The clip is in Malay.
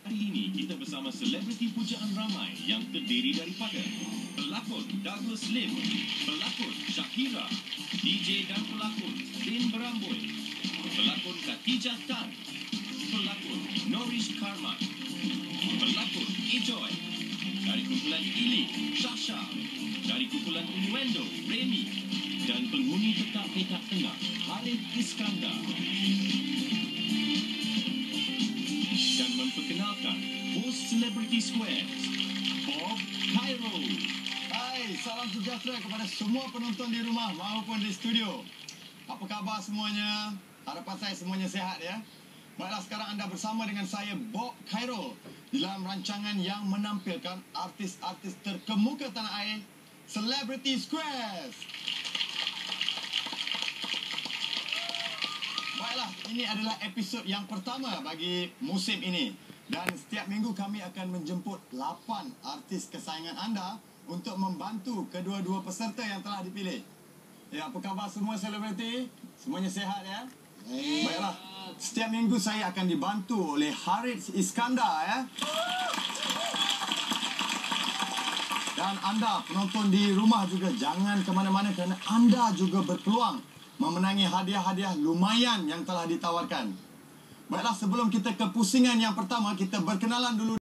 Hari ini kita bersama selebriti pujaan ramai yang terdiri daripada pelakon Douglas Lim, pelakon Shakira, DJ dan pelakon Lin Beramboi, pelakon Khatijah Tan, pelakon Norish Karman, pelakon Ejoy, dari kumpulan Ili, Sasha, dari kumpulan Innuendo, Remy, dan penghuni tetap Petak Tengah, Harith Iskandar. Dan memperkenalkan host Celebrity Squares, Bob Cairo. Hai, salam sejahtera kepada semua penonton di rumah maupun di studio. Apa khabar semuanya? Harapan saya semuanya sehat ya. Baiklah, sekarang anda bersama dengan saya Bob Cairo dalam rancangan yang menampilkan artis-artis terkemuka tanah air, Celebrity Squares. Baiklah, ini adalah episod yang pertama bagi musim ini. Dan setiap minggu kami akan menjemput 8 artis kesayangan anda untuk membantu kedua-dua peserta yang telah dipilih. Ya, apa khabar semua selebriti? Semuanya sehat ya? Baiklah, setiap minggu saya akan dibantu oleh Harith Iskandar ya. Dan anda penonton di rumah juga jangan ke mana-mana kerana anda juga berpeluang memenangi hadiah-hadiah lumayan yang telah ditawarkan. Baiklah, sebelum kita ke pusingan yang pertama, kita berkenalan dulu.